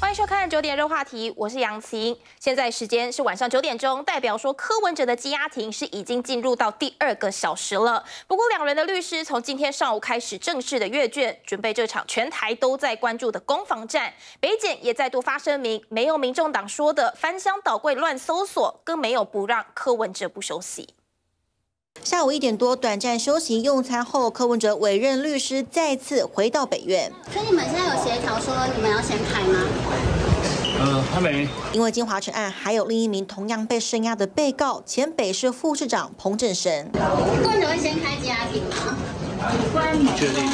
欢迎收看9点热话题，我是杨晴。现在时间是晚上9点钟，代表说柯文哲的羁押庭是已经进入到第2个小时了。不过两人的律师从今天上午开始正式的阅卷，准备这场全台都在关注的攻防战。北检也再度发声明，没有民众党说的翻箱倒柜乱搜索，更没有不让柯文哲不休息。 下午1点多，短暂休息用餐后，柯文哲委任律师再次回到北院。 所以你们现在有协调说你们要先开吗？ 还没。 因为金华城案还有另一名同样被声押的被告，前北市副市长彭振声。 柯文哲会先开羁押庭吗？ 确定。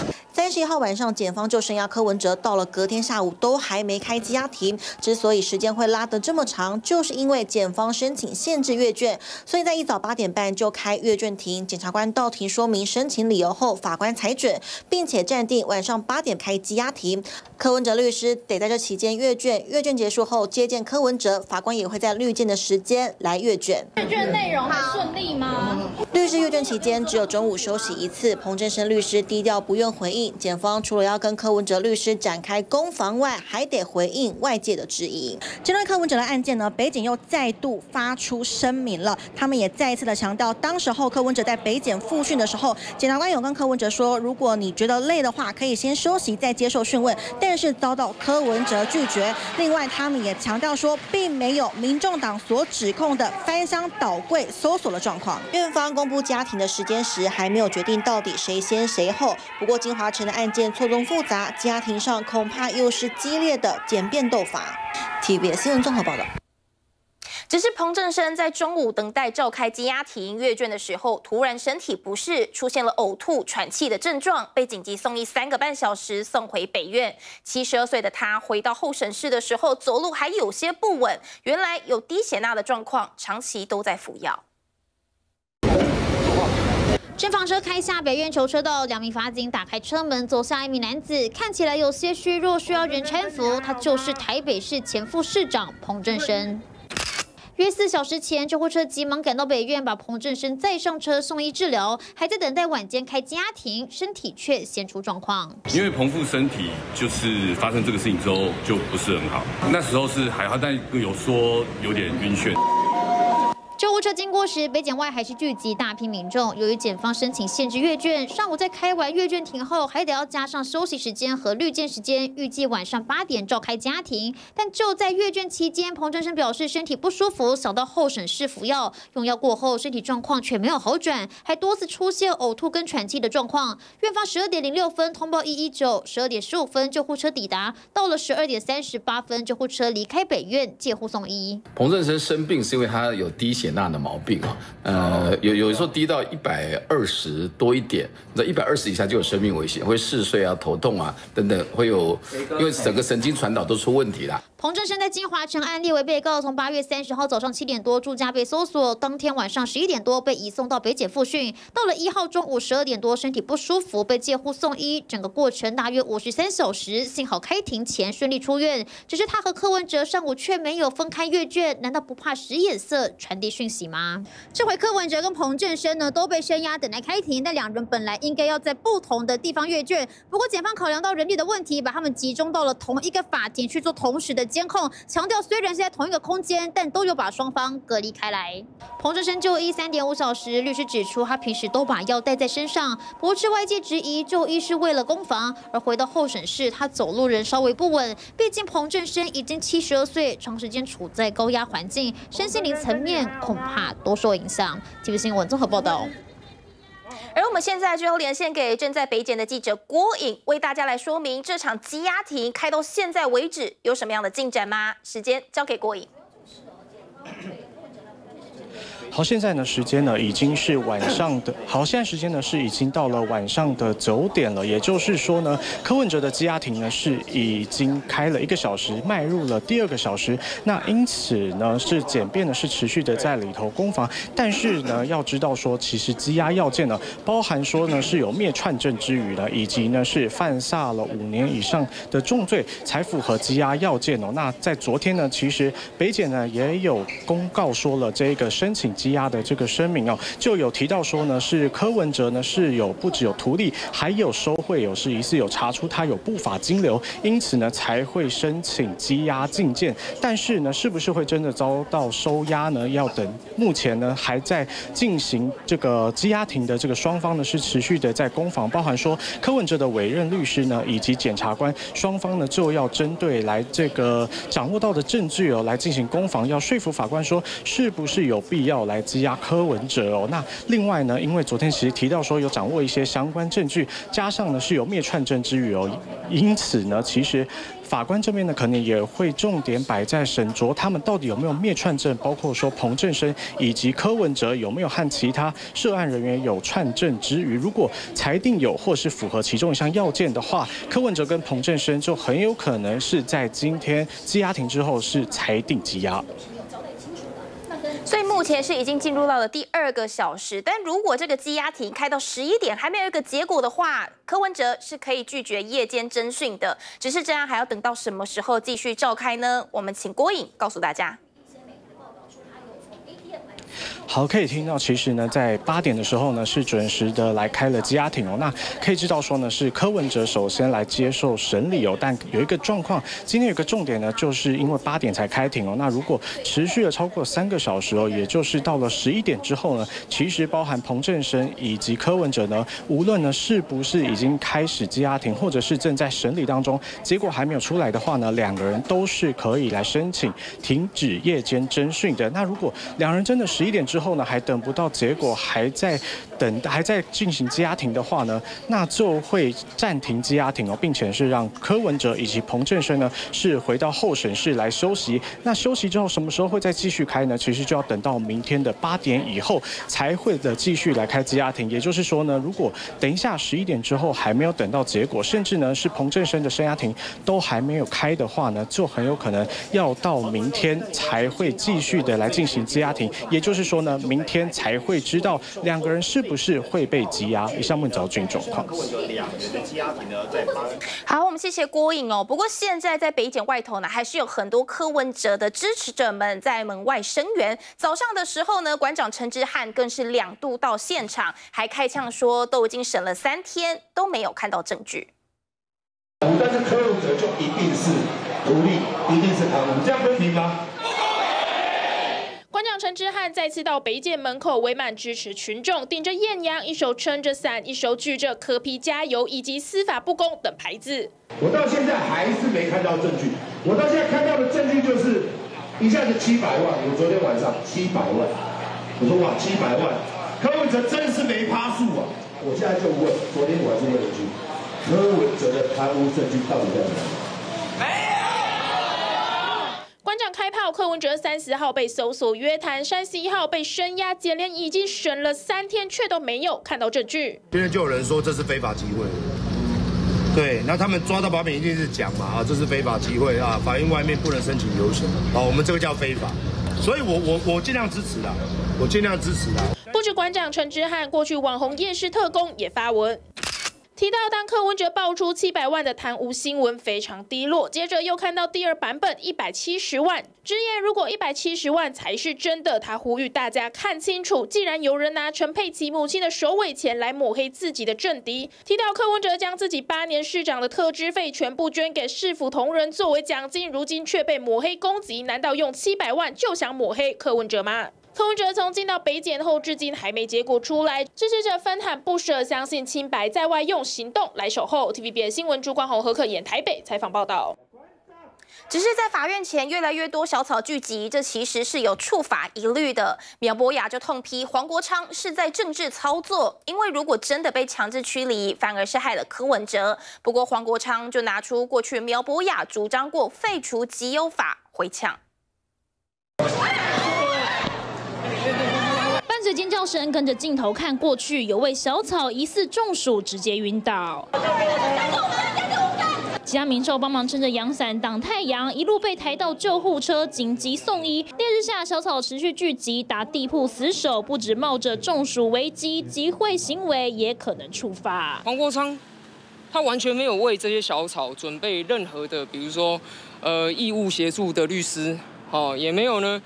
31号晚上，检方就声押柯文哲，到了隔天下午都还没开羁押庭。之所以时间会拉得这么长，就是因为检方申请限制阅卷，所以在一早8点半就开阅卷庭。检察官到庭说明申请理由后，法官裁准，并且暂定晚上8点开羁押庭。柯文哲律师得在这期间阅卷，阅卷结束后接见柯文哲，法官也会在律见的时间来阅卷。 阅卷内容还顺利吗？ 律师阅卷期间只有中午休息1次，彭振声律师低调不愿回应。 检方除了要跟柯文哲律师展开攻防外，还得回应外界的质疑。针对柯文哲的案件呢，北检又再度发出声明了。他们也再一次的强调，当时候柯文哲在北检复讯的时候，检察官有跟柯文哲说，如果你觉得累的话，可以先休息再接受讯问，但是遭到柯文哲拒绝。另外，他们也强调说，并没有民众党所指控的翻箱倒柜搜索的状况。院方公布家庭的时间时，还没有决定到底谁先谁后。不过金华城的案件错综复杂，家庭上恐怕又是激烈的简便斗法。TVBS 新闻综合报道。 只是彭振声在中午等待召开羁押庭阅卷的时候，突然身体不适，出现了呕吐、喘气的症状，被紧急送医3个半小时，送回北院。72岁的他回到候审室的时候，走路还有些不稳，原来有低血钠的状况，长期都在服药。 侦防车开下北院球车道，2名法警打开车门，走下一名男子，看起来有些虚弱，需要人搀扶。他就是台北市前副市长彭振声。约4小时前，救护车急忙赶到北院，把彭振声载上车送医治疗，还在等待晚间开羁押庭，身体却现出状况。 因为彭副身体就是发生这个事情之后就不是很好，那时候是还好，但有说有点晕眩。 救护车经过时，北检外还是聚集大批民众。由于检方申请限制阅卷，上午在开完阅卷庭后，还得要加上休息时间和律见时间，预计晚上8点召开家庭。但就在阅卷期间，彭振声表示身体不舒服，想到候审室服药，用药过后身体状况却没有好转，还多次出现呕吐跟喘气的状况。院方12点06分通报119，12点15分救护车抵达，到了12点38分，救护车离开北院借护送医。 彭振声生病是因为他有低血钠的毛病啊，有时候低到120多一点，那120以下就有生命危险，会嗜睡啊、头痛啊等等，会有因为整个神经传导都出问题啦。 彭振声在金华城案列为被告，从8月30号早上7点多住家被搜索，当天晚上11点多被移送到北检复讯，到了1号中午12点多身体不舒服，被借护送医，整个过程大约53小时，幸好开庭前顺利出院。只是他和柯文哲上午却没有分开阅卷，难道不怕使眼色传递讯息吗？这回柯文哲跟彭振声呢都被声押等待开庭，但2人本来应该要在不同的地方阅卷，不过检方考量到人力的问题，把他们集中到了同一个法庭去做同时的监控，强调虽然是在同一个空间，但都有把双方隔离开来。彭振声就医3.5小时，律师指出他平时都把药带在身上，不是外界质疑就医是为了攻防，而回到候审室他走路仍稍微不稳，毕竟彭振声已经72岁，长时间处在高压环境，身心灵层面恐怕多受影响。TVBS 新闻综合报道。 而我们现在最后连线给正在北检的记者郭颖，为大家来说明这场羁押庭开到现在为止有什么样的进展吗？时间交给郭颖。 好，现在呢时间呢已经是晚上的，现在时间呢是已经到了晚上的9点了，也就是说呢，柯文哲的羁押庭呢是已经开了1个小时，迈入了第2个小时。那因此呢是检辩呢是持续的在里头攻防，但是呢要知道说，其实羁押要件呢包含说呢是有灭串证之余呢，以及呢是犯下了5年以上的重罪才符合羁押要件哦。那在昨天呢，其实北检呢也有公告说了这个申请羁羁押的这个声明哦，就有提到说呢，是柯文哲呢是有不只有图利，还有收贿，是疑似有查出他有不法金流，因此呢才会申请羁押禁见。但是呢，是不是会真的遭到收押呢？要等目前呢还在进行这个羁押庭的这个双方呢是持续的在攻防，包含说柯文哲的委任律师呢以及检察官双方呢就要针对来这个掌握到的证据来进行攻防，要说服法官说是不是有必要来羁押柯文哲那另外呢，因为昨天其实提到说有掌握一些相关证据，加上呢是有灭串证之余因此呢，其实法官这边呢，可能也会重点摆在审酌他们到底有没有灭串证，包括说彭正生以及柯文哲有没有和其他涉案人员有串证之余，如果裁定有或是符合其中一项要件的话，柯文哲跟彭正生就很有可能是在今天羁押庭之后是裁定羁押。 所以目前是已经进入到了第2个小时，但如果这个羁押庭开到11点还没有一个结果的话，柯文哲是可以拒绝夜间侦讯的。只是这样还要等到什么时候继续召开呢？我们请郭颖告诉大家。 好，可以听到，其实呢，在8点的时候呢，是准时的来开了羁押庭那可以知道说呢，是柯文哲首先来接受审理但有一个状况，今天有一个重点呢，就是因为8点才开庭那如果持续了超过3个小时也就是到了11点之后呢，其实包含彭正生以及柯文哲呢，无论呢是不是已经开始羁押庭，或者是正在审理当中，结果还没有出来的话呢，2个人都是可以来申请停止夜间侦讯的。那如果2人真的11点之后呢，还等不到结果，还在进行羁押庭的话呢，那就会暂停羁押庭并且是让柯文哲以及彭正生呢是回到候审室来休息。那休息之后什么时候会再继续开呢？其实就要等到明天的8点以后才会的继续来开羁押庭。也就是说呢，如果等一下11点之后还没有等到结果，甚至呢是彭正生的声押庭都还没有开的话呢，就很有可能要到明天才会继续的来进行羁押庭。也就是说呢，明天才会知道2个人是不是会被羁押。以上问早军状况。 好，我们谢谢郭颖不过现在在北检外头呢，还是有很多柯文哲的支持者们在门外声援。早上的时候呢，馆长陈之汉更是2度到现场，还开枪说都已经审了3天，都没有看到证据。 但是柯文哲就一定是图利，一定是贪污，这样公平吗？ 馆长陈之汉再次到北检门口围满支持群众，顶着艳阳，一手撑着伞，一手举着柯 P 加油以及司法不公等牌子。 我到现在还是没看到证据，我到现在看到的证据就是一下子700万，我昨天晚上700万，我说哇700万，柯文哲真是没趴数啊！我现在就问，昨天我还是问一句，柯文哲的贪污证据到底在哪里？ 馆长开炮，柯文哲30号被搜索约谈，31号被声押，检联已经审了3天，却都没有看到证据。 现在就有人说这是非法集会，对，那他们抓到把柄一定是讲嘛这是非法集会法院外面不能申请游行我们这个叫非法，所以我尽量支持啦，我尽量支持啦。 不止馆长陈之汉，过去网红夜市特工也发文。提到当柯文哲爆出700万的贪污新闻非常低落，接着又看到第2版本170万，直言如果170万才是真的，他呼吁大家看清楚，既然有人拿陈佩琪母亲的首尾钱来抹黑自己的政敌，提到柯文哲将自己8年市长的特支费全部捐给市府同仁作为奖金，如今却被抹黑攻击，难道用700万就想抹黑柯文哲吗？柯文哲从进到北检后，至今还没结果出来，支持者纷喊不舍，相信清白在外，用行动来守候。TVBS 新闻朱冠宏、何可演台北采访报道。 只是在法院前越来越多小草聚集，这其实是有触法疑虑的。苗博雅就痛批黄国昌是在政治操作，因为如果真的被强制驱离，反而是害了柯文哲。不过黄国昌就拿出过去苗博雅主张过废除集邮法回呛。 伴随尖叫声，跟着镜头看过去，有位小草疑似中暑，直接晕倒。其他民众帮忙撑着阳伞挡太阳，一路被抬到救护车紧急送医。烈日下，小草持续聚集，打地铺死守，不止冒着中暑危机，集会行为也可能触发。 黄国昌他完全没有为这些小草准备任何的，比如说义务协助的律师，也没有呢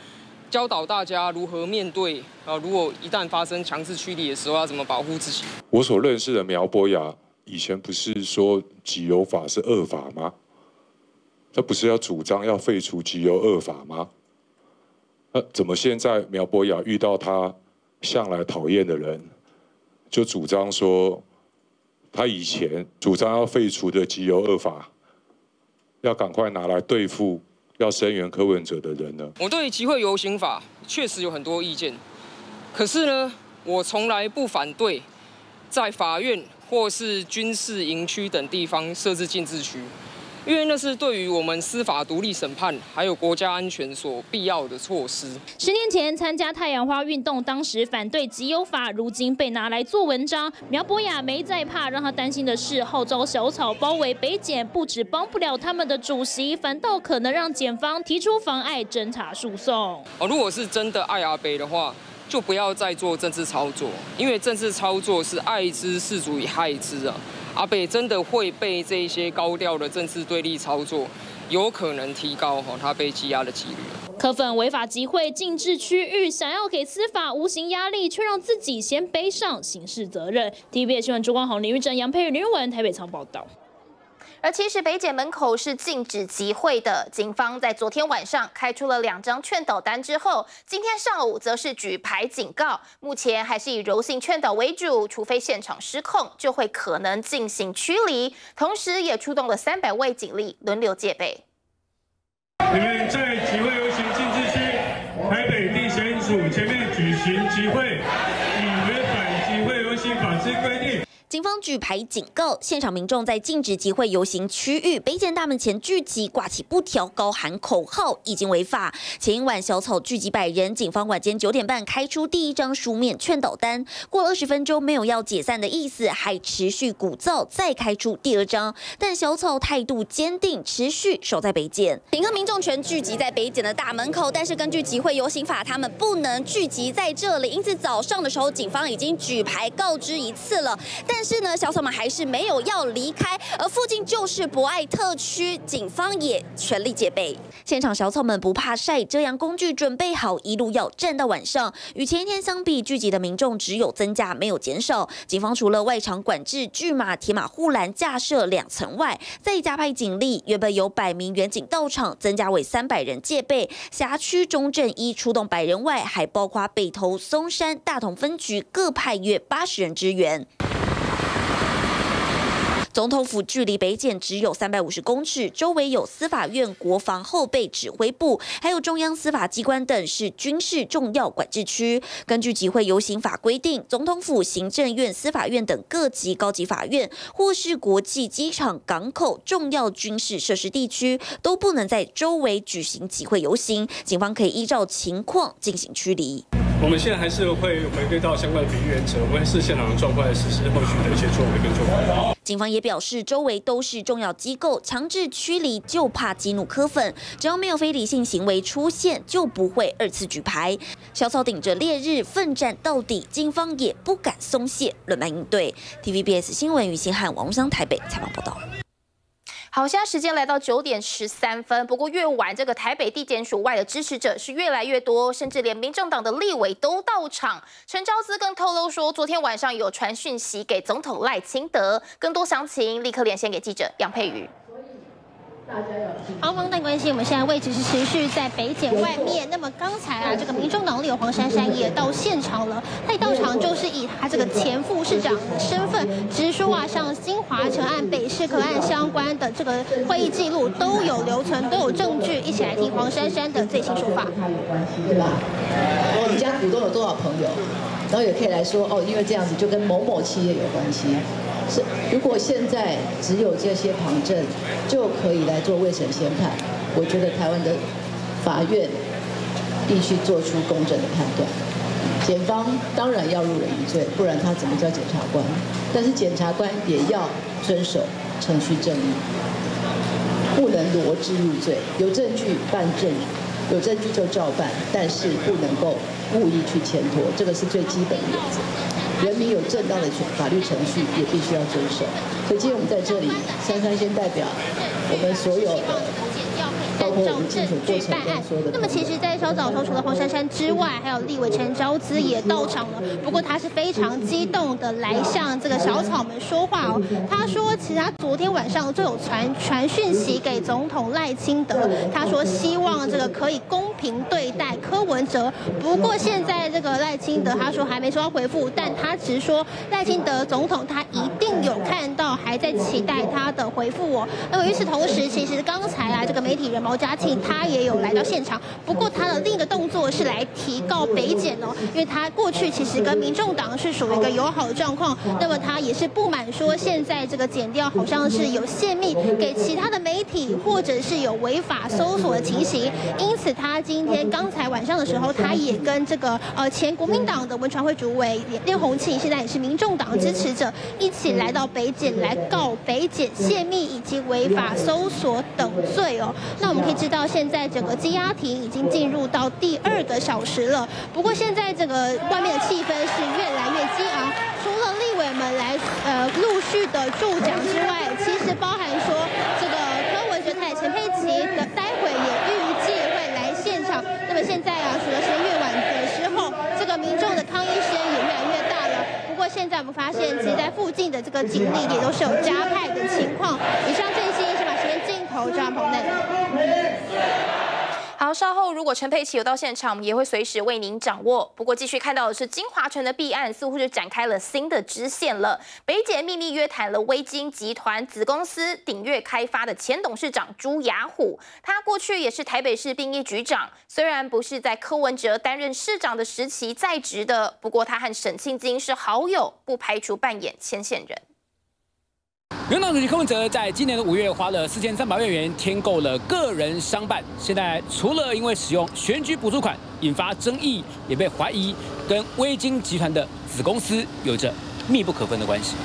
教导大家如何面对如果一旦发生强制驱离的时候，要怎么保护自己。 我所认识的苗博雅，以前不是说集邮法是恶法吗？他不是要主张要废除集邮恶法吗？那怎么现在苗博雅遇到他向来讨厌的人，就主张说他以前主张要废除的集邮恶法，要赶快拿来对付要声援柯文哲的人呢？ 我对集会游行法确实有很多意见，可是呢，我从来不反对在法院或是军事营区等地方设置禁制区。因为那是对于我们司法独立审判还有国家安全所必要的措施。 10年前参加太阳花运动，当时反对集邮法，如今被拿来做文章。苗博雅没在怕，让他担心的是号召小草包围北检，不止帮不了他们的主席，反倒可能让检方提出妨碍侦查诉讼。 如果是真的爱阿北的话，就不要再做政治操作，因为政治操作是爱之是足以害之啊。阿北真的会被这些高调的政治对立操作，有可能提高他被羁押的几率。 柯粉违法集会禁制区域，想要给司法无形压力，却让自己先背上刑事责任。TVBS 新闻朱光宏、林玉珍、杨佩宇、林玉文台北仓报道。 而其实北检门口是禁止集会的，警方在昨天晚上开出了2张劝导单之后，今天上午则是举牌警告，目前还是以柔性劝导为主，除非现场失控，就会可能进行驱离，同时也出动了300位警力轮流戒备。 你们在集会游行禁制区台北地检署前面举行集会，以违反集会游行法之规定。 警方举牌警告，现场民众在禁止集会游行区域北检大门前聚集，挂起布条，高喊口号，已经违法。前一晚小草聚集100人，警方晚间9点半开出第1张书面劝导单，过了20分钟没有要解散的意思，还持续鼓噪，再开出第2张，但小草态度坚定，持续守在北检。警方民众全聚集在北检的大门口，但是根据集会游行法，他们不能聚集在这里，因此早上的时候，警方已经举牌告知1次了，但是呢，小草们还是没有要离开，而附近就是博爱特区，警方也全力戒备。现场小草们不怕晒，遮阳工具准备好，一路要站到晚上。与前一天相比，聚集的民众只有增加，没有减少。警方除了外场管制、巨马、铁马护栏架设2层外，再加派警力，原本有100名员警到场，增加为300人戒备。辖区中正1出动100人外，还包括北投、松山、大同分局各派约80人支援。总统府距离北检只有350公尺，周围有司法院、国防后备指挥部，还有中央司法机关等，是军事重要管制区。根据集会游行法规定，总统府、行政院、司法院等各级高级法院，或是国际机场、港口、重要军事设施地区，都不能在周围举行集会游行。警方可以依照情况进行驱离。 我们现在还是会回归到相关的比例原则，会视现场的状况来实施后续的一些作为跟做法。 警方也表示，周围都是重要机构，强制驱离就怕激怒柯粉，只要没有非理性行为出现，就不会2次举牌。小草顶着烈日奋战到底，警方也不敢松懈，轮班应对。TVBS 新闻于新汉、王湘台北采访报道。 好，现在时间来到9点13分。不过越晚，这个台北地检署外的支持者是越来越多，甚至连民众党的立委都到场。陈昭姿更透露说，昨天晚上有传讯息给总统赖清德。更多详情立刻连线给记者杨佩瑜。 好，方大关系，我们现在位置是持续在北检外面。那么刚才这个民众党立委黄珊珊也到现场了。他一到场就是以他这个前副市长身份，直说像金华城案、北市河案相关的这个会议记录都有留存，都有证据。一起来听黄珊珊的最新说法。 对吧？你家股东有多少朋友？然后也可以来说因为这样子就跟某某企业有关系。是，如果现在只有这些旁证就可以来做未审先判，我觉得台湾的法院必须做出公正的判断。检方当然要入人一罪，不然他怎么叫检察官？但是检察官也要遵守程序正义，不能罗织入罪。有证据办证，有证据就照办，但是不能够故意去牵拖，这个是最基本的原则。人民有正当的法律程序，也必须要遵守。所以今天我们在这里，珊珊先代表我们所有的按照证据办案。那么其实，在稍早的时候，除了黄珊珊之外，还有立委陈昭姿也到场了。不过他是非常激动的来向这个小草们说话哦。他说，其实他昨天晚上就有传讯息给总统赖清德，他说希望这个可以公平对待柯文哲。不过现在这个赖清德他说还没收到回复，但他只说赖清德总统他一定有看到，还在期待他的回复哦。那么与此同时，其实刚才啊，这个媒体人毛嘉庆他也有来到现场，不过他的另一个动作是来提告北检哦，因为他过去其实跟民众党是属于一个友好的状况，那么他也是不满说现在这个检调好像是有泄密给其他的媒体，或者是有违法搜索的情形，因此他今天刚才晚上的时候，他也跟这个前国民党的文传会主委列洪庆，现在也是民众党支持者，一起来到北检来告北检泄密以及违法搜索等罪哦。那我们可以知道，现在整个羁押庭已经进入到第2个小时了。不过现在这个外面的气氛是越来越激昂，除了立委们来陆续的助讲之外，其实包含说这个柯文哲太太陈佩琪的待会也预计会来现场。那么现在啊，除了是越晚的时候，这个民众的抗议声也越来越大了。不过现在我们发现，其实在附近的这个警力也都是有加派的情况。以上最新是把时间镜头转棚内。 好，稍后如果陈佩琪有到现场，我们也会随时为您掌握。不过继续看到的是金华城的弊案，似乎是展开了新的支线了。北检秘密约谈了威晶集团子公司鼎越开发的前董事长朱雅虎，他过去也是台北市殡仪局长，虽然不是在柯文哲担任市长的时期在职的，不过他和沈庆京是好友，不排除扮演牵线人。 民众党主席柯文哲在今年的5月花了4300万元添购了个人商办，现在除了因为使用选举补助款引发争议，也被怀疑跟威晶集团的子公司有着密不可分的关系。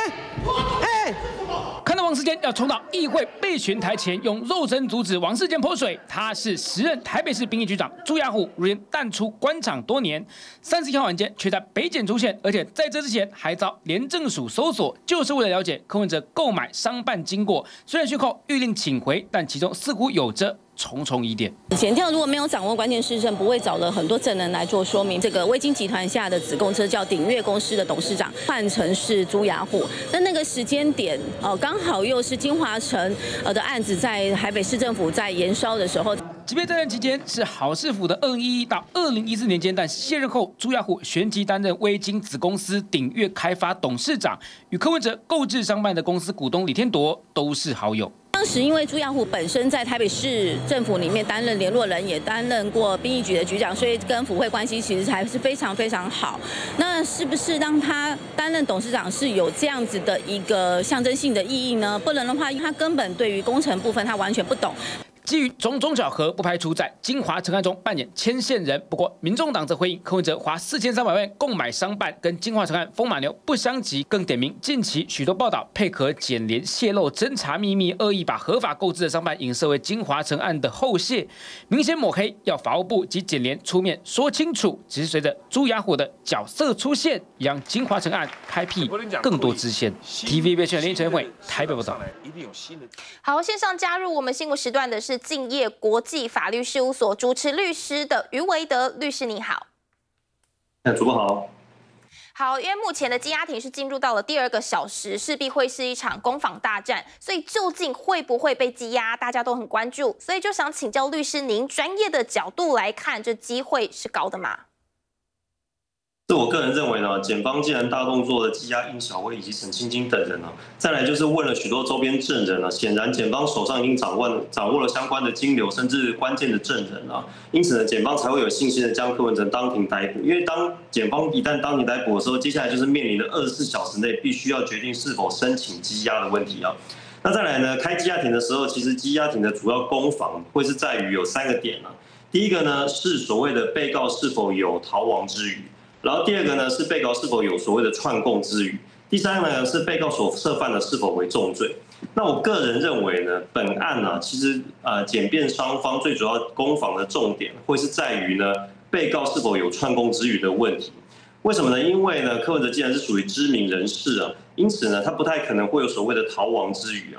看到王世坚要冲到议会备询台前，用肉身阻止王世坚泼水。他是时任台北市殡仪局长朱雅虎，如今淡出官场多年，31号晚间却在北检出现，而且在这之前还遭廉政署搜索，就是为了了解柯文哲购买商办经过。虽然讯后谕令请回，但其中似乎有着重重疑点。 检调如果没有掌握关键事证，不会找了很多证人来做说明。这个威晶集团下的子公司叫鼎越公司的董事长换成是朱雅虎，那个时间点刚好又是金华城的案子在台北市政府在延烧的时候。 即便在任期间是郝市府的2011到2014年间，但卸任后朱雅虎旋即担任威晶子公司鼎越开发董事长，与柯文哲购置商办的公司股东李天铎都是好友。 当时因为朱雅虎本身在台北市政府里面担任联络人，也担任过殡仪局的局长，所以跟府会关系其实还是非常非常好。那是不是让他担任董事长是有这样子的一个象征性的意义呢？不然的话，他根本对于工程部分他完全不懂。 基于种种巧合，不排除在金华城案中扮演牵线人。不过，民众党则回应柯文哲花4300万购买商办，跟金华城案风马牛不相及，更点名近期许多报道配合检联泄露侦查秘密，恶意把合法购置的商办影射为金华城案的后谢，明显抹黑，要法务部及检联出面说清楚。只是随着朱雅虎的角色出现，也让金华城案开辟更多支线。TVB 新闻连陈伟台北报道。 好，线上加入我们新闻时段的是敬业国际法律事务所主持律师的于维德律师，你好。 主播好。 好，因为目前的羁押庭是进入到了第2个小时，势必会是一场攻防大战，所以究竟会不会被羁押，大家都很关注。所以就想请教律师，您专业的角度来看，这机会是高的吗？ 是我个人认为呢，检方既然大动作的羁押应小薇以及沈清京等人呢，再来就是问了许多周边证人呢，显然检方手上已经掌握了相关的金流，甚至关键的证人啊，因此呢，检方才会有信心的将柯文哲当庭逮捕。因为当检方一旦当庭逮捕的时候，接下来就是面临的24小时内必须要决定是否申请羁押的问题啊。那再来呢，开羁押庭的时候，其实羁押庭的主要攻防会是在于有3个点啊。第一个呢是所谓的被告是否有逃亡之余。然后第2个呢是被告是否有所谓的串供之余，第3个呢是被告所涉犯的是否为重罪。那我个人认为呢，本案呢其实检辩双方最主要攻防的重点会是在于呢被告是否有串供之余的问题。为什么呢？因为呢柯文哲既然是属于知名人士啊，因此呢他不太可能会有所谓的逃亡之余啊。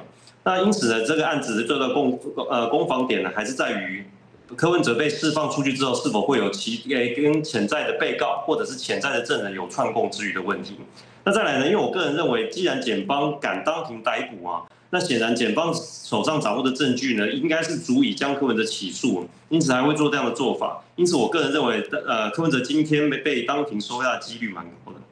那因此呢，这个案子的最大攻防点呢，还是在于柯文哲被释放出去之后，是否会有跟潜在的被告或者是潜在的证人有串供之余的问题。那再来呢，因为我个人认为，既然检方敢当庭逮捕啊，那显然检方手上掌握的证据呢，应该是足以将柯文哲起诉，因此才会做这样的做法。因此，我个人认为，柯文哲今天被当庭收押的几率蛮高的。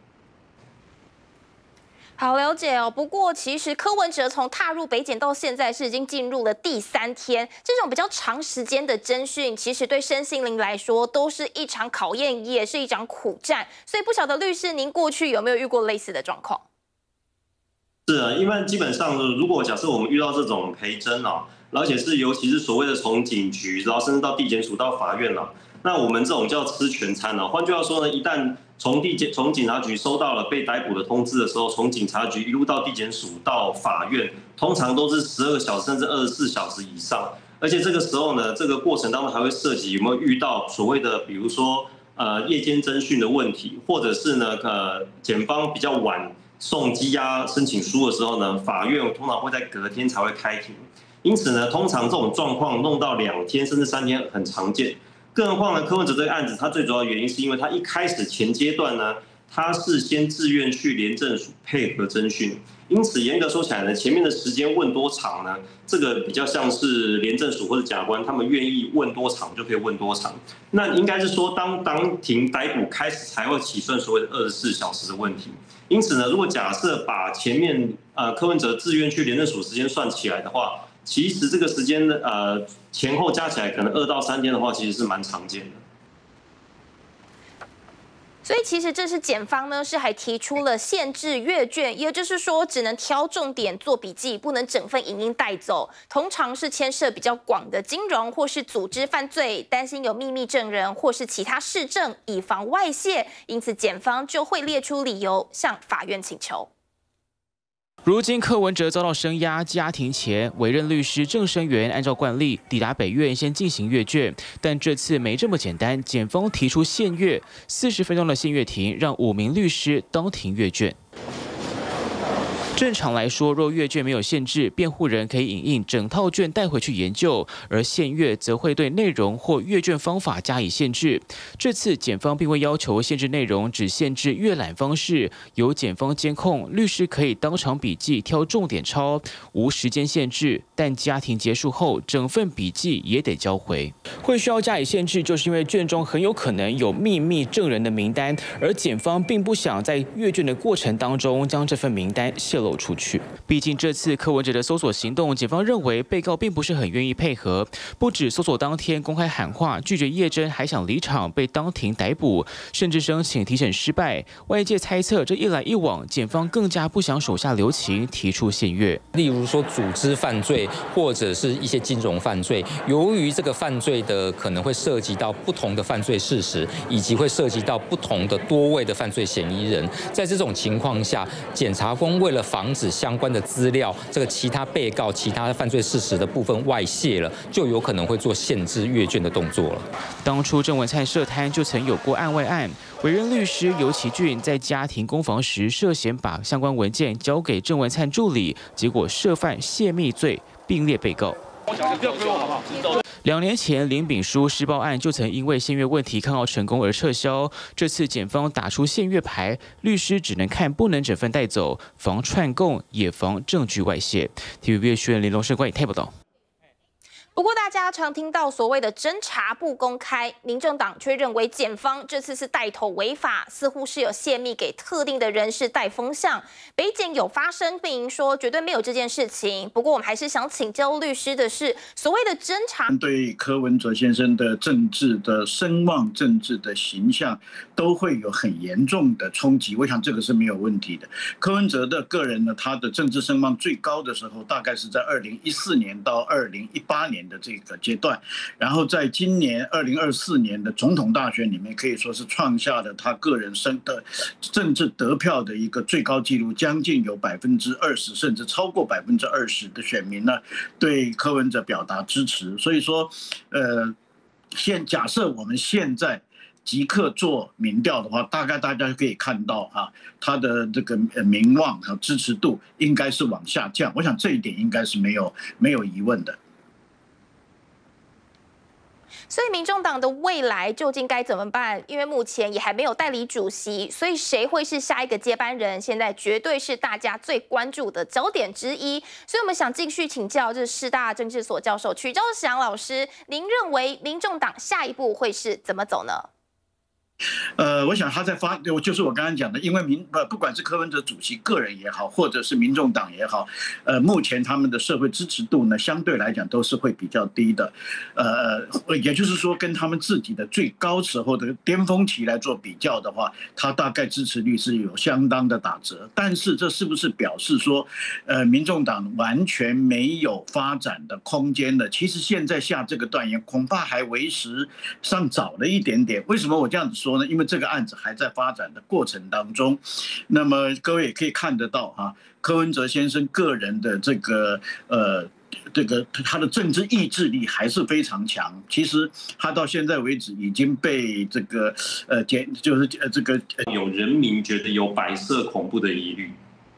好了解哦，不过其实柯文哲从踏入北检到现在是已经进入了第3天，这种比较长时间的侦讯，其实对身心灵来说都是一场考验，也是一场苦战。所以不晓得律师，您过去有没有遇过类似的状况？ 是啊，因为基本上，如果假设我们遇到这种陪侦啊，而且是尤其是所谓的从警局，然后甚至到地检署到法院了，那我们这种叫吃全餐啊。换句话说呢，一旦从警察局收到了被逮捕的通知的时候，从警察局一路到地检署到法院，通常都是12个小时甚至24小时以上。而且这个时候呢，这个过程当中还会涉及有没有遇到所谓的，比如说夜间侦讯的问题，或者是呢检方比较晚送羁押申请书的时候呢，法院通常会在隔天才会开庭。因此呢，通常这种状况弄到2天甚至3天很常见。更何况呢，柯文哲这个案子，它最主要的原因是因为他一开始前阶段呢，他是先自愿去廉政署配合侦讯，因此严格说起来呢，前面的时间问多长呢，这个比较像是廉政署或者检察官他们愿意问多长就可以问多长。那应该是说，当庭逮捕开始才会起算所谓的24小时的问题。因此呢，如果假设把前面柯文哲自愿去廉政署时间算起来的话，其实这个时间前后加起来可能2到3天的话，其实是蛮常见的。 所以其实这是检方呢是还提出了限制阅卷，也就是说只能挑重点做笔记，不能整份影音带走。通常是牵涉比较广的金融或是组织犯罪，担心有秘密证人或是其他事证，以防外泄，因此检方就会列出理由向法院请求。 如今柯文哲遭到声押，家庭前委任律师郑生源按照惯例抵达北院先进行阅卷，但这次没这么简单，检方提出限阅，40分钟的限阅庭，让5名律师当庭阅卷。正常来说，若阅卷没有限制，辩护人可以影印整套卷带回去研究，而限阅则会对内容或阅卷方法加以限制。这次检方并未要求限制内容，只限制阅览方式，由检方监控，律师可以当场笔记挑重点抄，无时间限制。但家庭结束后，整份笔记也得交回。会需要加以限制，就是因为卷中很有可能有秘密证人的名单，而检方并不想在阅卷的过程当中将这份名单泄露出去。毕竟这次柯文哲的搜索行动，检方认为被告并不是很愿意配合，不止搜索当天公开喊话拒绝夜侦，还想离场，被当庭逮捕，甚至申请提审失败。外界猜测这一来一往，检方更加不想手下留情，提出限阅。 例如说组织犯罪或者是一些金融犯罪，由于这个犯罪的可能会涉及到不同的犯罪事实，以及会涉及到不同的多位的犯罪嫌疑人，在这种情况下，检察官为了防止相关的资料，这个其他被告、其他犯罪事实的部分外泄了，就有可能会做限制阅卷的动作了。 当初郑文灿涉贪就曾有过案外案，委任律师尤其俊在家庭攻防时涉嫌把相关文件交给郑文灿助理，结果涉犯泄密罪，并列被告。2年前林炳书施暴案就曾因为限阅问题抗告成功而撤销，这次检方打出限阅牌，律师只能看不能整份带走，防串供也防证据外泄。TVB 学员林龙胜观影报道。 不过，大家常听到所谓的侦查不公开，民众党却认为检方这次是带头违法，似乎是有泄密给特定的人士带风向。北检有发声并说绝对没有这件事情。不过，我们还是想请教律师的是，所谓的侦查对柯文哲先生的政治的声望、政治的形象都会有很严重的冲击。我想这个是没有问题的。柯文哲的个人呢，他的政治声望最高的时候，大概是在2014年到2018年。的这个阶段，然后在今年2024年的总统大选里面，可以说是创下了他个人的政治得票的一个最高纪录，将近有20%，甚至超过20%的选民呢对柯文哲表达支持。所以说，假设我们现在即刻做民调的话，大概大家可以看到他的这个民望和支持度应该是往下降。我想这一点应该是没有疑问的。 所以民众党的未来究竟该怎么办？因为目前也还没有代理主席，所以谁会是下一个接班人，现在绝对是大家最关注的焦点之一。所以我们想继续请教，这是师大政治所教授曲兆祥老师，您认为民众党下一步会是怎么走呢？ 我想他在就是我刚刚讲的，因为不管是柯文哲主席个人也好，或者是民众党也好，目前他们的社会支持度呢，相对来讲都是会比较低的，也就是说，跟他们自己的最高时候的巅峰期来做比较的话，他大概支持率是有相当的打折。但是这是不是表示说，民众党完全没有发展的空间呢？其实现在下这个断言，恐怕还为时尚早了一点点。为什么我这样子说呢？因为这个案子还在发展的过程当中，那么各位也可以看得到柯文哲先生个人的这个他的政治意志力还是非常强。其实他到现在为止已经被这个有人民觉得有白色恐怖的疑虑。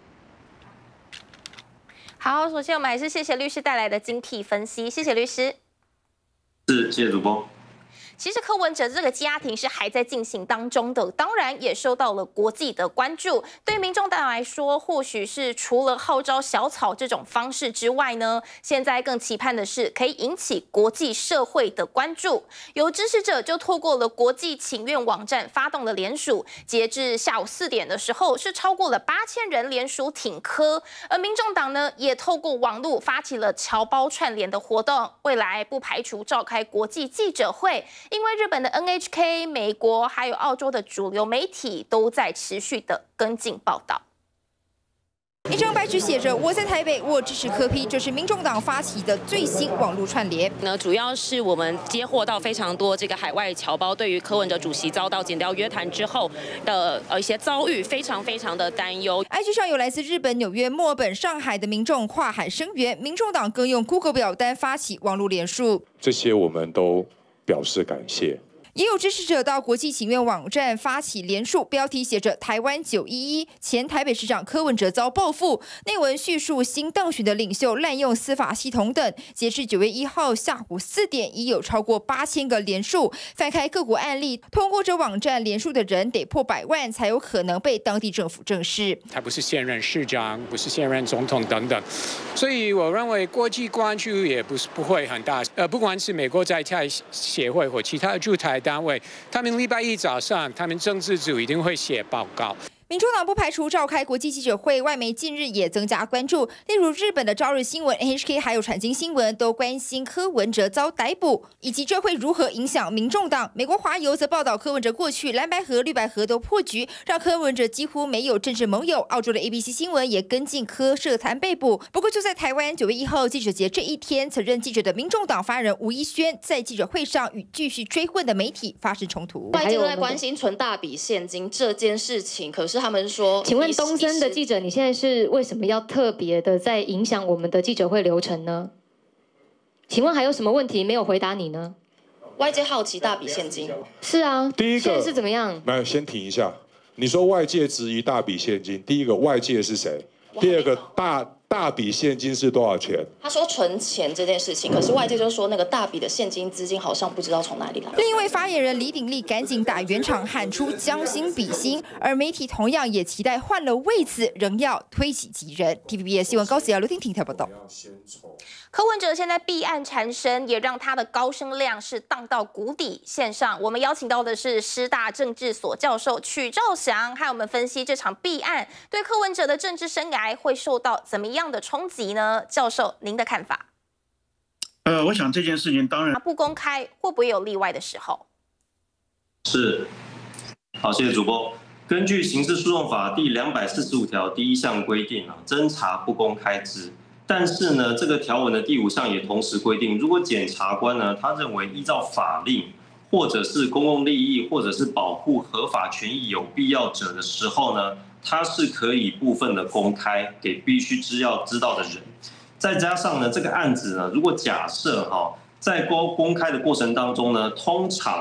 好，首先我们还是谢谢律师带来的精辟分析，谢谢律师。 谢谢主播。 其实柯文哲这个家庭是还在进行当中的，当然也受到了国际的关注。对民众党来说，或许是除了号召小草这种方式之外呢，现在更期盼的是可以引起国际社会的关注。有支持者就透过了国际请愿网站发动了联署，截至下午4点的时候，是超过了8000人联署挺柯。而民众党呢，也透过网络发起了侨胞串联的活动，未来不排除召开国际记者会。因为日本的 NHK、美国还有澳洲的主流媒体都在持续的跟进报道。 一张白纸写着“我在台北，我支持柯 P”，这是民众党发起的最新网络串联。 主要是我们接获到非常多这个海外侨胞对于柯文哲主席遭到检调约谈之后的一些遭遇，非常的担忧。 IG 上有来自日本、纽约、墨尔本、上海的民众跨海声援，民众党更用 Google 表单发起网络联署。 这些我们都表示感谢。 也有支持者到国际请愿网站发起联署，标题写着“台湾911”，前台北市长柯文哲遭报复。内文叙述新当选的领袖滥用司法系统等。截至9月1号下午4点，已有超过8000个联署。翻开各国案例，通过这网站联署的人得破100万，才有可能被当地政府正视。 他不是现任市长，不是现任总统等等，所以我认为国际关注也不会很大。不管是美国在台协会或其他的驻台单位，他们礼拜1早上，他们政治组一定会写报告。 民众党不排除召开国际记者会，外媒近日也增加关注，例如日本的朝日新闻、NHK 还有产经新闻都关心柯文哲遭逮捕，以及这会如何影响民众党。美国华邮则报道柯文哲过去蓝白合、绿白合都破局，让柯文哲几乎没有政治盟友。澳洲的 ABC 新闻也跟进柯涉谈被捕。不过就在台湾9月1号记者节这一天，曾任记者的民众党发言人吴怡轩在记者会上与继续追问的媒体发生冲突。 外界都在关心存大笔现金这件事情，可是他们说， 请问东森的记者，你现在是为什么要特别的在影响我们的记者会流程呢？请问还有什么问题没有回答你呢？ 外界好奇大笔现金。 是啊， 第一个现在是怎么样？ 来，先停一下。你说外界质疑大笔现金，第一个外界是谁？第二个大笔现金是多少钱？ 他说存钱这件事情，可是外界就说那个大笔的现金资金好像不知道从哪里来。 另一位发言人李鼎立赶紧打圆场，喊出将心比心，而媒体同样也期待换了位子仍要推己及人。TVBS 新闻高子瑶、刘婷婷报道。 柯文哲现在弊案缠身，也让他的高声量是荡到谷底。线上我们邀请到的是师大政治所教授曲兆祥，和我们分析这场弊案对柯文哲的政治生涯会受到怎么样的冲击呢？教授，您的看法？ 我想这件事情当然不公开，会不会有例外的时候？ 是，好，谢谢主播。根据刑事诉讼法第245条第1项规定侦查不公开之。但是呢，这个条文的第5项也同时规定，如果检察官呢，他认为依照法令或者是公共利益或者是保护合法权益有必要者的时候呢，他是可以部分的公开给必须知道的人。再加上呢，这个案子呢，如果假设在公开的过程当中呢，通常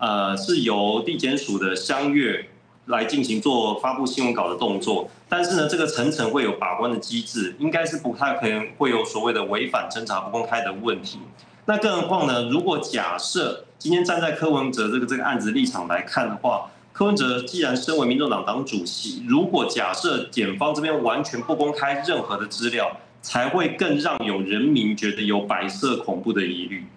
是由地检署的相阅来进行做发布新闻稿的动作，但是呢，这个层层会有把关的机制，应该是不太可能会有所谓的违反侦查不公开的问题。那更何况呢，如果假设今天站在柯文哲这个案子立场来看的话，柯文哲既然身为民众党党主席，如果假设检方这边完全不公开任何的资料，才会更让有人民觉得有白色恐怖的疑虑。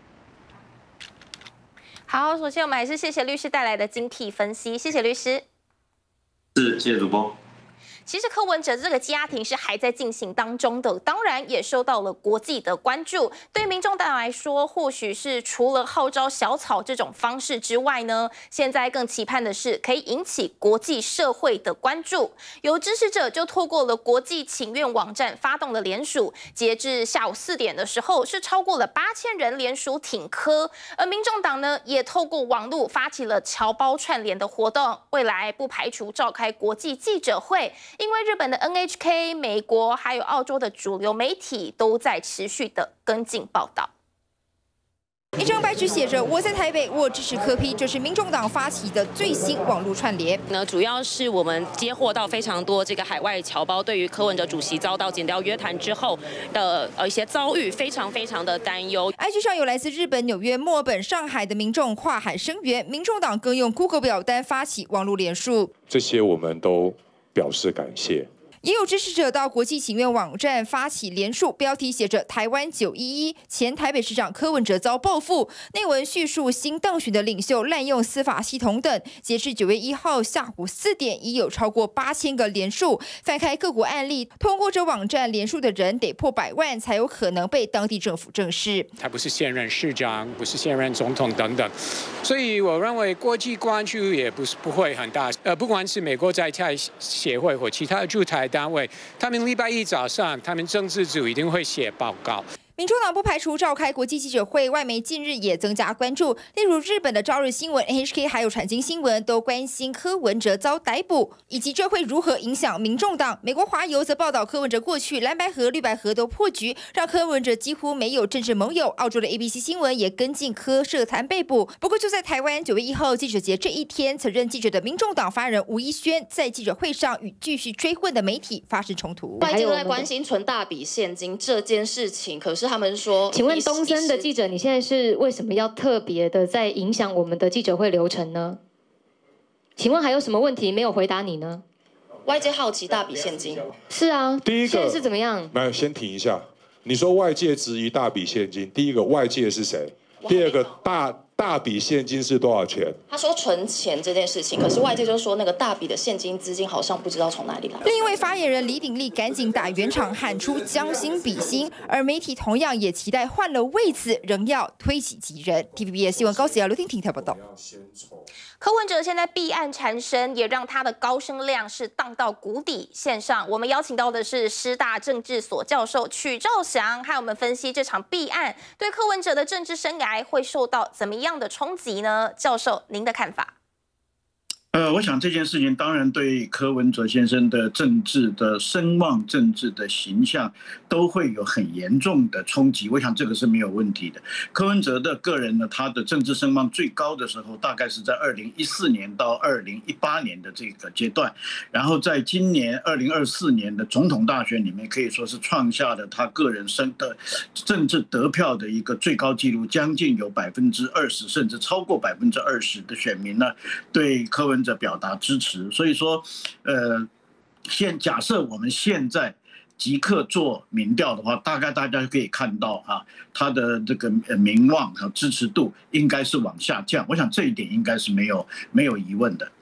好，首先我们还是谢谢律师带来的精辟分析，谢谢律师。 是，谢谢主播。 其实柯文哲这个羁押庭是还在进行当中的，当然也受到了国际的关注。对民众党来说，或许是除了号召小草这种方式之外呢，现在更期盼的是可以引起国际社会的关注。有支持者就透过了国际请愿网站发动了联署，截至下午4点的时候，是超过了8000人联署挺柯。而民众党呢，也透过网络发起了侨胞串联的活动，未来不排除召开国际记者会。因为日本的 NHK、美国还有澳洲的主流媒体都在持续的跟进报道。 一张白纸写着"我在台北，我支持柯 P"，这是民众党发起的最新网络串联。 主要是我们接获到非常多这个海外侨胞对于柯文哲主席遭到检调约谈之后的一些遭遇，非常的担忧。 IG 上有来自日本、纽约、墨尔本、上海的民众跨海声援，民众党更用 Google 表单发起网络联署。 这些我们都表示感谢。 也有支持者到国际请愿网站发起联署，标题写着"台湾911"，前台北市长柯文哲遭报复。内文叙述新当选的领袖滥用司法系统等。截至9月1号下午4点，已有超过8000个联署。翻开各国案例，通过这网站联署的人得破100万，才有可能被当地政府正视。 他不是现任市长，不是现任总统等等，所以我认为国际关注也不会很大。不管是美国在台协会或其他的驻台单位，他们礼拜1早上，他们政治组一定会写报告。 民众党不排除召开国际记者会，外媒近日也增加关注，例如日本的朝日新闻、NHK 还有产经新闻都关心柯文哲遭逮捕，以及这会如何影响民众党。美国华邮则报道柯文哲过去蓝白合、绿白合都破局，让柯文哲几乎没有政治盟友。澳洲的 ABC 新闻也跟进柯涉贪被捕。不过就在台湾9月1号记者节这一天，曾任记者的民众党发言人吴怡萱在记者会上与继续追问的媒体发生冲突。 外界都在关心存大笔现金这件事情，可是他们说， 请问东森的记者，你现在是为什么要特别的在影响我们的记者会流程呢？请问还有什么问题没有回答你呢？ 外界好奇大笔现金。 是啊， 第一个现在是怎么样？ 来，先停一下。你说外界质疑大笔现金，第一个外界是谁？第二个大笔现金是多少钱？ 他说存钱这件事情，可是外界就说那个大笔的现金资金好像不知道从哪里来。 另一位发言人李鼎立赶紧打圆场，喊出将心比心，而媒体同样也期待换了位子，仍要推己及人。TVBS 新闻高子瑶、刘婷婷台报道。 柯文哲现在弊案缠身，也让他的高声量是荡到谷底。线上我们邀请到的是师大政治所教授曲兆祥，和我们分析这场弊案对柯文哲的政治生涯会受到怎么样的冲击呢？教授，您的看法？ 我想这件事情当然对柯文哲先生的政治的声望、政治的形象都会有很严重的冲击。我想这个是没有问题的。柯文哲的个人呢，他的政治声望最高的时候，大概是在2014年到2018年的这个阶段，然后在今年2024年的总统大选里面，可以说是创下了他个人的政治得票的一个最高纪录，将近有20%，甚至超过20%的选民呢，对柯文哲表达支持。所以说，假设我们现在即刻做民调的话，大概大家可以看到他的这个民望和支持度应该是往下降。我想这一点应该是没有疑问的。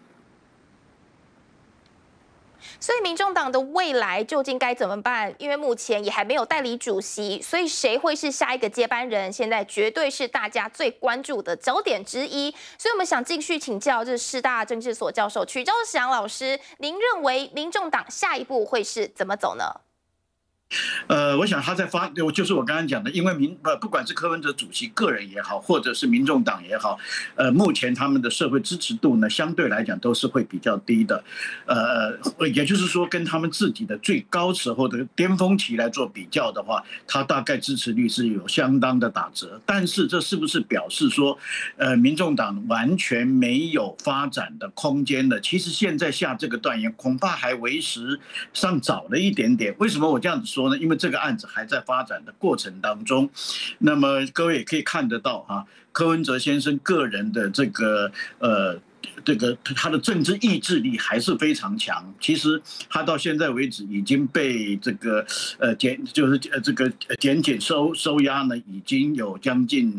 所以民众党的未来究竟该怎么办？因为目前也还没有代理主席，所以谁会是下一个接班人，现在绝对是大家最关注的焦点之一。所以我们想继续请教这师大政治所教授曲兆祥老师，您认为民众党下一步会是怎么走呢？ 我想他在就是我刚刚讲的，因为不管是柯文哲主席个人也好，或者是民众党也好，目前他们的社会支持度呢，相对来讲都是会比较低的，也就是说跟他们自己的最高时候的巅峰期来做比较的话，他大概支持率是有相当的打折。但是这是不是表示说，民众党完全没有发展的空间呢？其实现在下这个断言，恐怕还为时尚早了一点点。为什么我这样子说呢？因为这个案子还在发展的过程当中，那么各位也可以看得到啊，柯文哲先生个人的这个他的政治意志力还是非常强。其实他到现在为止已经被这个检检收押呢，已经有将近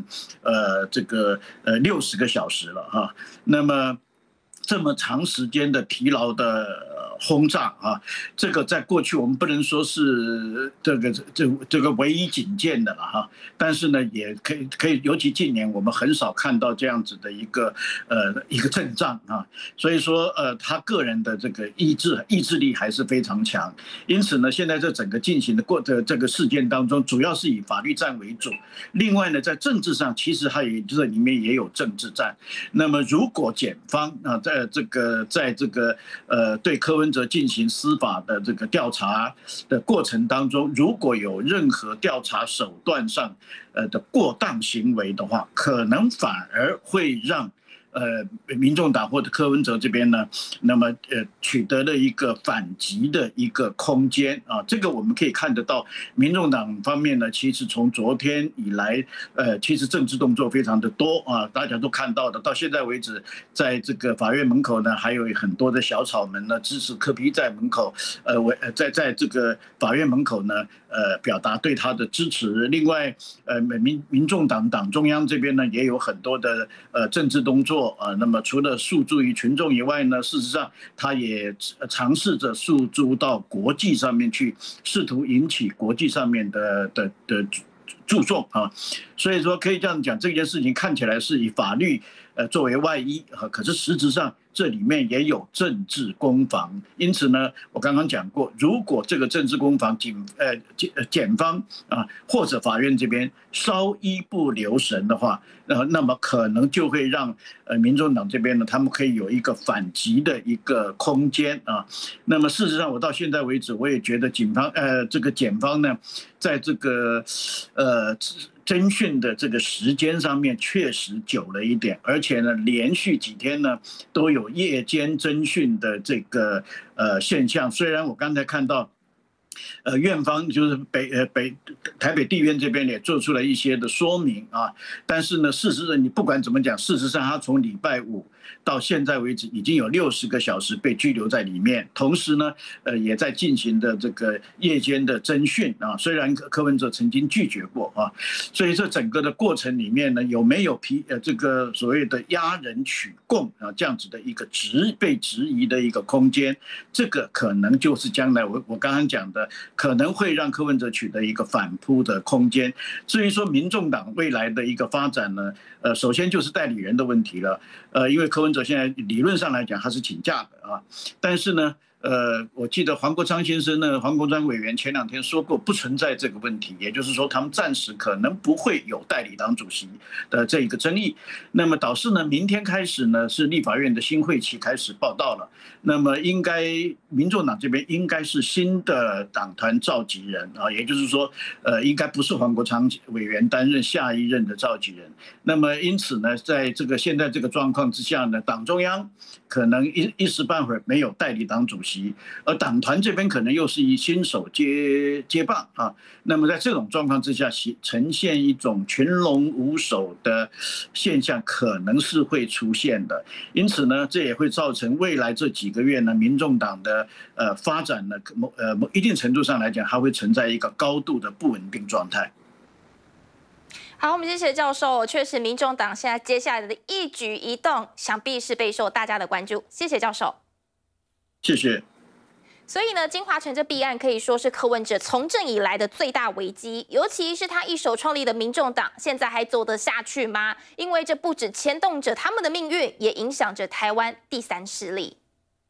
60个小时了哈。那么这么长时间的疲劳的轰炸啊，这个在过去我们不能说是这个唯一警戒的了哈，但是呢，也可以，尤其近年我们很少看到这样子的一个阵仗啊，所以说他个人的这个意志力还是非常强，因此呢，现在这整个进行的这个事件当中，主要是以法律战为主，另外呢，在政治上其实它也这里面也有政治战。那么如果检方啊在这个对柯文哲进行司法的这个调查的过程当中，如果有任何调查手段上的过当行为的话，可能反而会让民众党或者柯文哲这边呢，那么取得了一个反击的一个空间啊，这个我们可以看得到，民众党方面呢，其实从昨天以来，其实政治动作非常的多啊，大家都看到的，到现在为止，在这个法院门口呢，还有很多的小草们呢支持柯 P 在门口，在这个法院门口呢，表达对他的支持。另外，民众党党中央这边呢，也有很多的政治动作。那么除了诉诸于群众以外呢，事实上他也尝试着诉诸到国际上面去，试图引起国际上面的注重啊。所以说可以这样讲，这件事情看起来是以法律作为外衣啊，可是实质上这里面也有政治攻防。因此呢，我刚刚讲过，如果这个政治攻防检方啊或者法院这边稍一不留神的话，那么可能就会让民众党这边呢，他们可以有一个反击的一个空间啊。那么事实上，我到现在为止，我也觉得这个检方呢，在这个侦讯的这个时间上面确实久了一点，而且呢，连续几天呢都有夜间侦讯的这个现象。虽然我刚才看到，院方就是台北地院这边也做出了一些的说明啊，但是呢，事实上你不管怎么讲，事实上他从礼拜5到现在为止已经有60个小时被拘留在里面，同时呢，也在进行的这个夜间的侦讯啊。虽然柯文哲曾经拒绝过啊，所以这整个的过程里面呢，有没有这个所谓的押人取供啊这样子的一个被质疑的一个空间，这个可能就是将来我刚刚讲的，可能会让柯文哲取得一个反扑的空间。至于说民众党未来的一个发展呢，首先就是代理人的问题了，因为柯文哲现在理论上来讲他是请假的啊，但是呢，我记得黄国昌先生呢，黄国昌委员前2天说过不存在这个问题，也就是说他们暂时可能不会有代理党主席的这一个争议。那么导致呢，明天开始呢是立法院的新会期开始报到了，那么应该民众党这边应该是新的党团召集人啊，也就是说，应该不是黄国昌委员担任下一任的召集人。那么因此呢，在现在这个状况之下呢，党中央可能一时半会儿没有代理党主席，而党团这边可能又是以新手接棒啊。那么在这种状况之下，呈现一种群龙无首的现象，可能是会出现的。因此呢，这也会造成未来这几个月呢，民众党的发展呢，一定程度上来讲，它会存在一个高度的不稳定状态。 好，我们谢谢教授。确实，民众党现在接下来的一举一动，想必是备受大家的关注。谢谢教授。 谢谢。 所以呢，金华城这弊案可以说是柯文哲从政以来的最大危机，尤其是他一手创立的民众党，现在还走得下去吗？因为这不只牵动着他们的命运，也影响着台湾第3势力。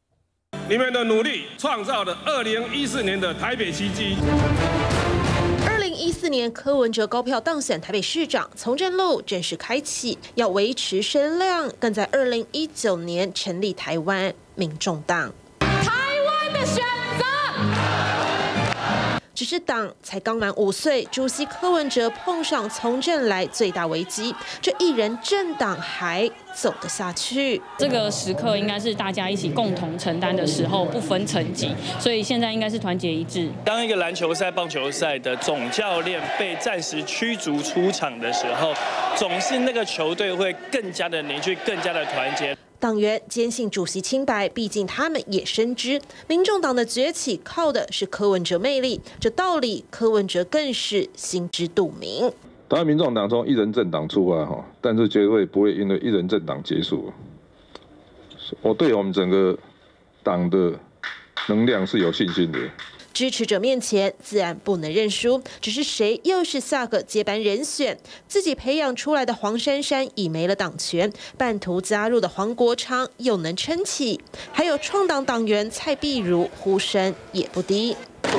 你们的努力创造了2014年的台北奇迹。 2014年，柯文哲高票当选台北市长，从政路正式开启，要维持声量，更在2019年成立台湾民众党。台湾的选择。只是党才刚满5岁，主席柯文哲碰上从政来最大危机，这一人政党还走得下去？ 这个时刻应该是大家一起共同承担的时候，不分层级，所以现在应该是团结一致。 当一个篮球赛、棒球赛的总教练被暂时驱逐出场的时候，总是那个球队会更加的凝聚，更加的团结。 党员坚信主席清白，毕竟他们也深知，民众党的崛起靠的是柯文哲魅力，这道理柯文哲更是心知肚明。 当然，民众党从一人政党出发但是绝对不会因为一人政党结束。我对我们整个党的能量是有信心的。 支持者面前自然不能认输，只是谁又是下个接班人选？自己培养出来的黄珊珊已没了党权，半途加入的黄国昌又能撑起？还有创党党员蔡碧如呼声也不低。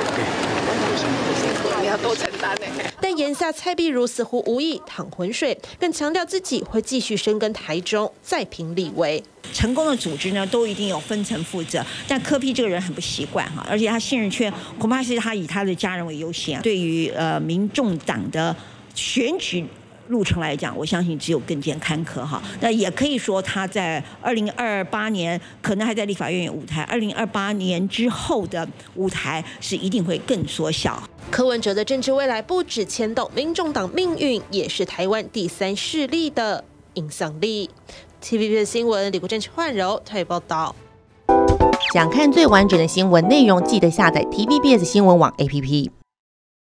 你要多承担但眼下蔡碧如似乎无意淌浑水，更强调自己会继续深耕台中，再拼立委。 成功的组织呢，都一定有分层负责，但柯 P 这个人很不习惯哈，而且他信任圈恐怕是他以他的家人为优先。对于民众党的选举路程来讲，我相信只有更见坎坷哈。那也可以说他在2028年可能还在立法院有舞台，2028年之后的舞台是一定会更缩小。 柯文哲的政治未来不只牵动民众党命运，也是台湾第3势力的影响力。TVB 新闻李国正、焕柔台北报道。 想看最完整的新闻内容，记得下载 TVBS 新闻网 APP。